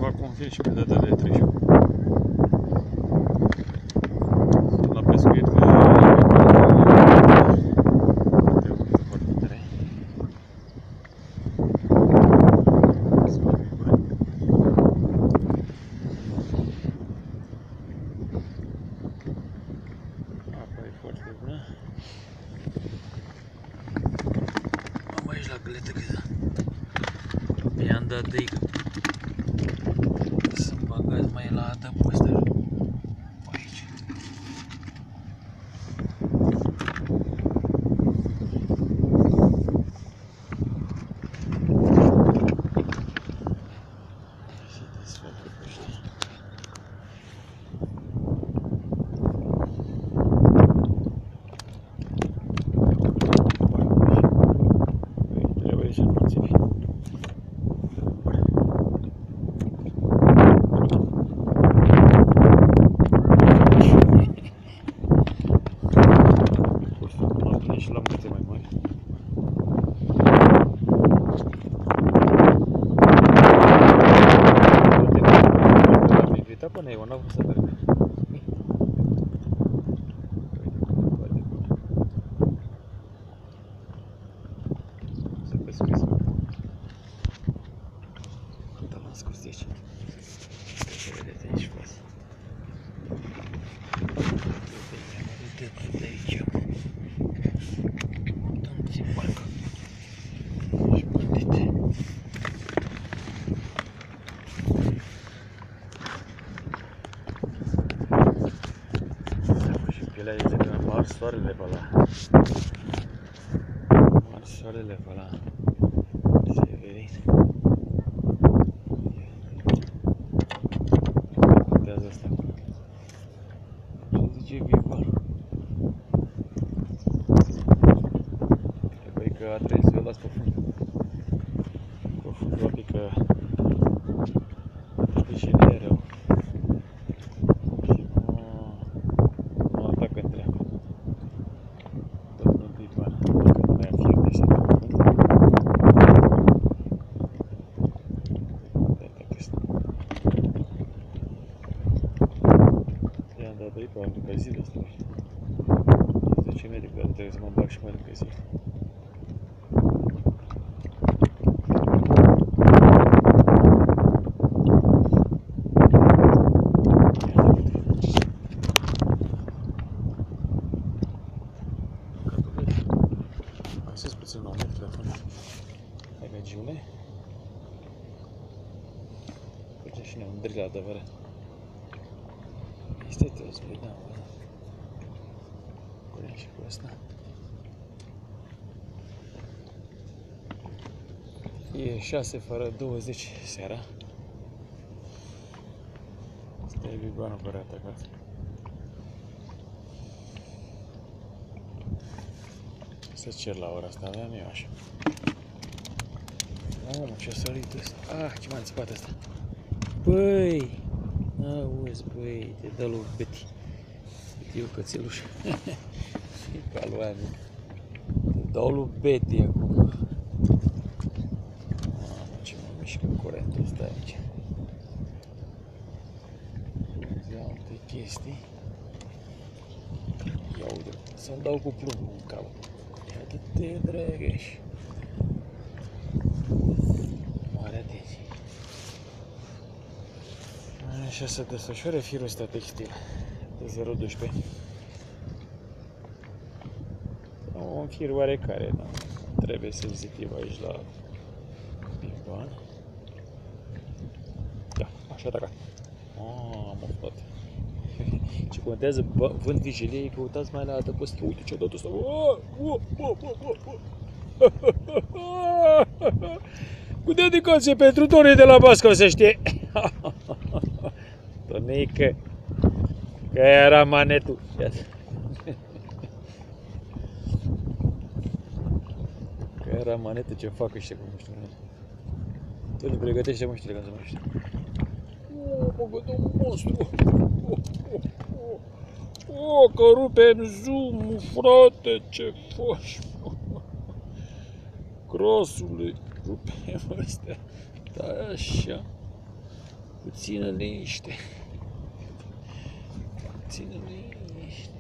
fac un film și pe data de treci. La pescuit că apa e foarte bună. Am aici la găletă că i-am dat de aici. Sunt bagați mai la adăpost aici. Se desfacă peștii. Trebuie să învățevi. Și la multe mai mari. Am invitat până eu, n-am vrut să merg. Să pescuiesc. Uite, l-am scos de aici. Să vedeți aici frumos. De aici. Pielea este că am ars soarele pe ăla. Am ars soarele pe ăla. Severin. Contează asta acolo. Ce zice Vigor? Trebuie că a trebuit să o las pe fund. Pe fund, probabil că a trebuit și de rău. Am încălzit destul. 10 metri, dar trebuie să mă bag și mai încălzit. Am sus puțin la telefon. Hai mergiune. Facem și noi un drill adevărat. Este toți, băi, da, bă. Punem și cu ăsta. E 6 fără 20 seara. Asta e bigoană fără atacat. Să cer la ora asta, aveam eu așa. Mamă, ce-a sărit ăsta. Ah, ce m-a înțepat ăsta. Băi! Auzi, băi, te dă lui Betty. Eu cățeluș. E ca lui Ani. Te dau lui Betty acum. Mamă, ce mă mișcă curentul ăsta aici. Ia alte chestii. Ia uite, să-mi dau cu plumbul în cap. Ia te drăgești. Mare atenție. Așa se desfășoară firul ăsta textil de 0,12. Un fir oarecare, dar trebuie senzitiv aici la pimban. Da, așa atacat. Mamă, frate. Ce contează vânt vigilie, căutați mai la adăpost. Uite ce-a dat ăsta. Cu dedicație pentru Toni de la Bască, să știe. Tonică, că era manetul. Că era manetul, ce fac ăștia cu muștile. Toni, pregătește muștile ca să mă știu. Mă gândă un monstru. Că rupe în zoom, frate, ce faci? Crosule, rupem astea. Da, așa. Puțină liniște. Puțină liniște.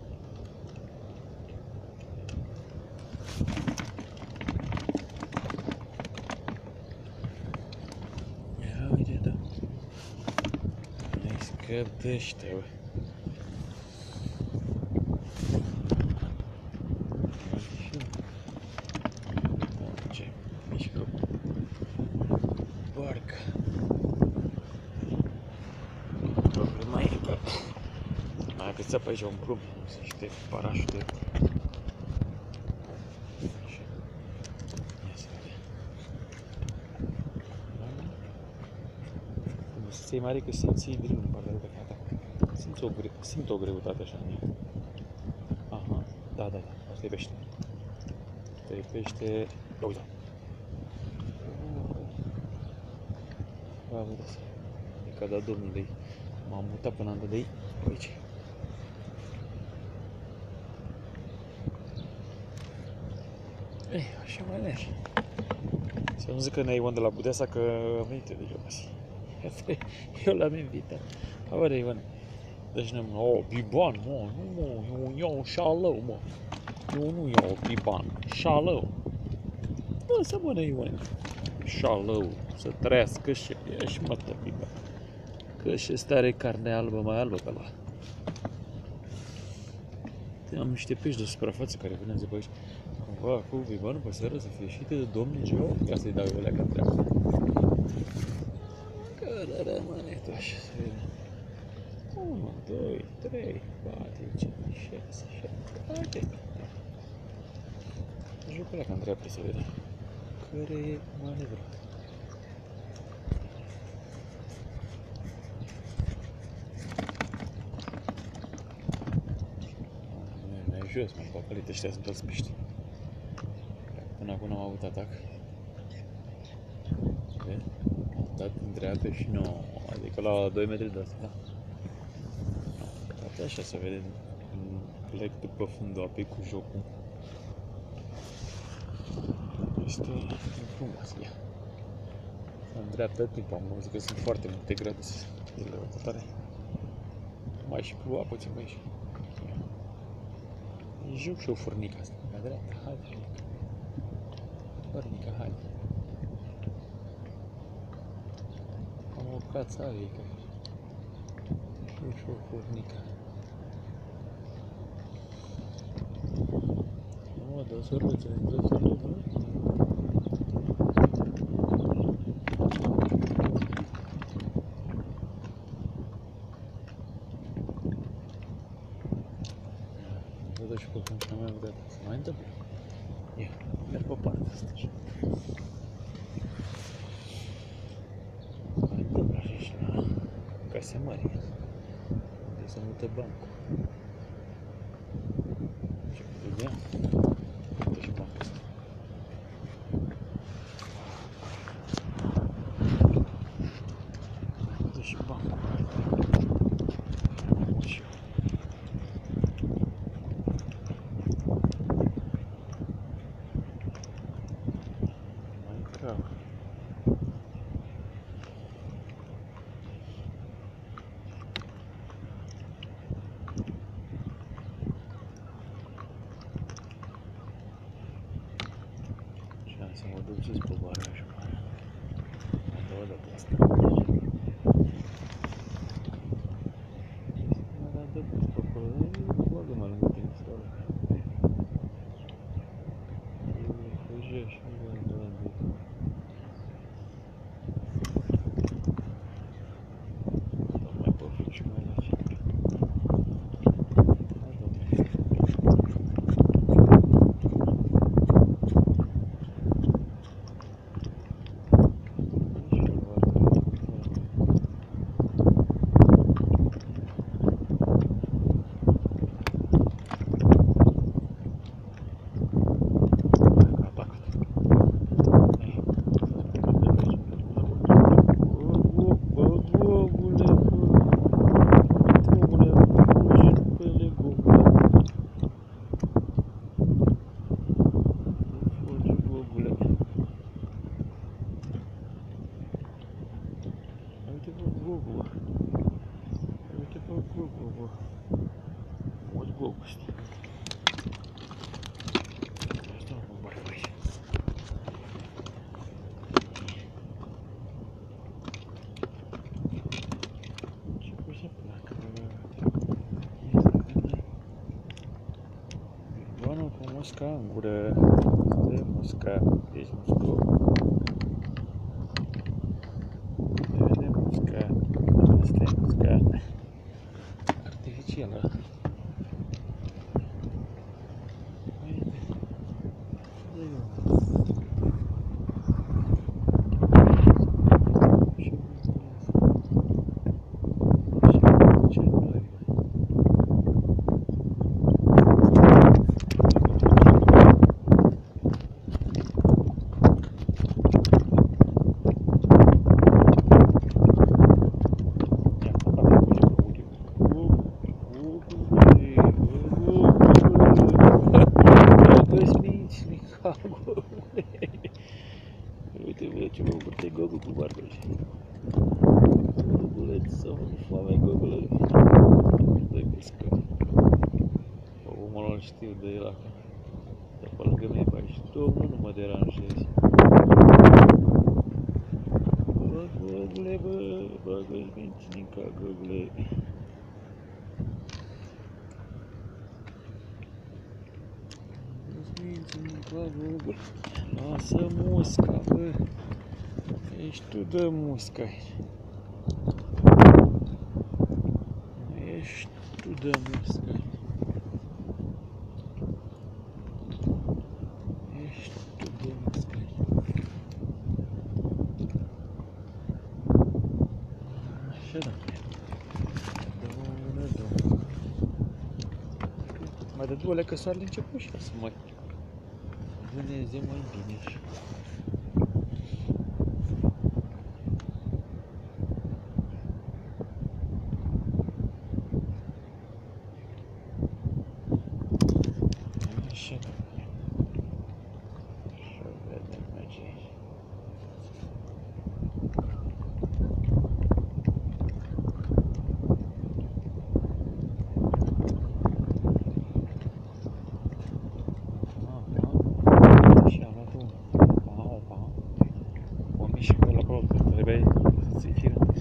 Ia uite, da. Mai scăp de ăștia, bă. Ce mișcă barca. Problema e că mai agățat pe aici un plumb, se știe parașutul. Ia să vedem. Să-i mare că simți drumul în partea de fata. Simt o greutate așa în ea. Aha, da. Asta e pește. Asta e pește. Uite. Vedeți. E ca da domnului. M-am mutat până am dat de aici. Pe aici. Ei, așa mai merg. Să nu zic că ne-ai Ion de la Budeasa că am venit de jos. Eu l-am invitat. Habar Ion. Deci nu, biban, mă, nu iau șalău, mă. Eu nu iau biban, șalău. Lăsă mă, Ion. Șalău, să trăiască și ești, mă, tă, biban. Că și ăsta are carne albă, mai albă pe ăla. Am niște pești de suprafață care vânează pe aici. Cumva, cu bibanul pe seară să fie și de domnul Geo, ca să-i dau eu leacă treabă. Că rămâne tot așa, să vedem. 1, 2, 3, 4, 5, 6, 7, 8. Joc ăla ca în dreapta să vedem. Care e manevra? Mai jos, mă, papalite, ăștia sunt toți pești. Până acum n-am avut atac. Vezi? Am dat în dreapta și nu, adică la 2 metri de asta, da? Poate așa să vedem când plec după fundul apei cu jocul. Este frumos, ia. În dreapta timp am văzut că sunt foarte multe grade de lăutătare. Mai și ploua puțin pe aici. Joc și o furnică asta, la dreapta, hai furnică. Furnică, hai. Am o cațarică. Joc și o furnică. Mă, dă săruță, dă săruță. Și pe cum și-am mai văzut, se mai întâmplă. Ia, merg pe partea asta așa. Mai întâmplă așa și la Case Mari, unde se mută bancul. Ce vedea? Uite și bancul ăsta. Uite și bancul. Gugu. Uite pe Gugu, bă. Mulți Gugu ăsta. Asta mă bag pe aici. Ce pot să placă, bă? Bibanul cu musca în gură. Asta e musca. Ești muscou. Vedem musca. Asta e musca artificială. Uite, bă, ce mă curte Gogu cu barbă. Goguleț, să mă foame Gogule. Dă-i pescă. Omul ăla știu de el acum. Dar pe lângă mine, pe aici, domnul, nu mă deranjezi. Bă, Gogule, bă, bagă-ți minținica, Gogule. Gogule. Lasă musca, bă. Ești tu de musca aici. Ești tu de musca aici. Ești tu de musca aici. Așa da. Mai de două lecă soarele început și să mai vâneze mai bine așa. Așa. Așa vedem aici. Și am luat un pau. O mișcă la acolo, trebuie să-ți fie întâi.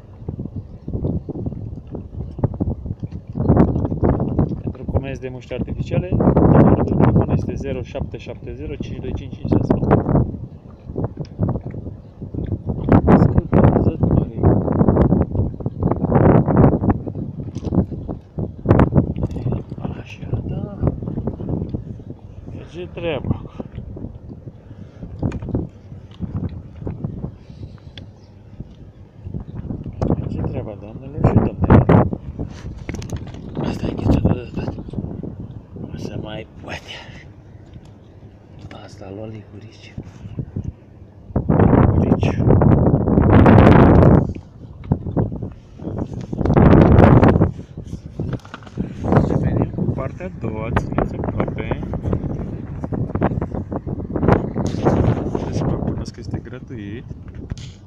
Pentru comenzi de mușchi artificiale, numărul de telefon este 0770 525 569. Scăpăzătoare. Așa, da. Merge treaba. Merge treaba, doamnelor și domnilor. Asta e ghițotă de tot. O să mai poate. Asta a luat licurici. Licurici. Revenim cu partea a doua, țineți aproape. Să vă cunosc că este gratuit.